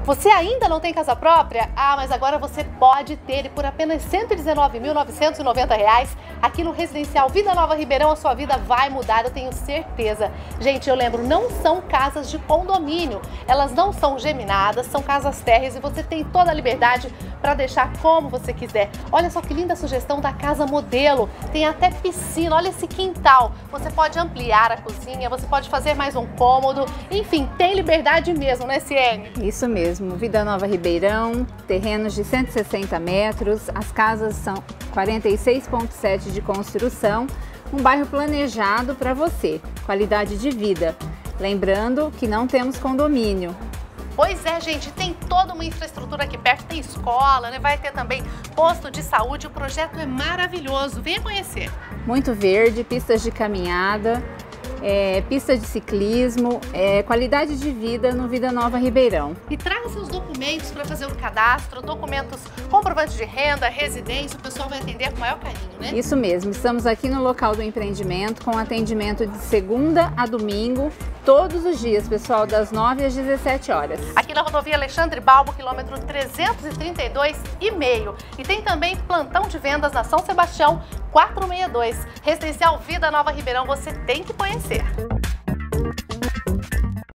Você ainda não tem casa própria? Ah, mas agora você pode ter, e por apenas R$ 119.990 aqui no Residencial Vida Nova Ribeirão, a sua vida vai mudar, eu tenho certeza. Gente, eu lembro, não são casas de condomínio, elas não são geminadas, são casas térreas e você tem toda a liberdade para deixar como você quiser. Olha só que linda sugestão da casa modelo, tem até piscina, olha esse quintal. Você pode ampliar a cozinha, você pode fazer mais um cômodo, enfim, tem liberdade mesmo, né, Ciene? Isso mesmo, Vida Nova Ribeirão, terrenos de 160 metros, as casas são 46,7 de construção, um bairro planejado para você, qualidade de vida. Lembrando que não temos condomínio. Pois é, gente, tem toda uma infraestrutura aqui perto, tem escola, né? Vai ter também posto de saúde, o projeto é maravilhoso, venha conhecer. Muito verde, pistas de caminhada, pista de ciclismo, qualidade de vida no Vida Nova Ribeirão. E traga seus documentos para fazer o cadastro, documentos, comprovante de renda, residência, o pessoal vai atender com o maior carinho, né? Isso mesmo, estamos aqui no local do empreendimento com atendimento de segunda a domingo, todos os dias, pessoal, das 9 às 17 horas. Aqui na rodovia Alexandre Balbo, quilômetro 332,5. E tem também plantão de vendas na São Sebastião 462. Residencial Vida Nova Ribeirão, você tem que conhecer.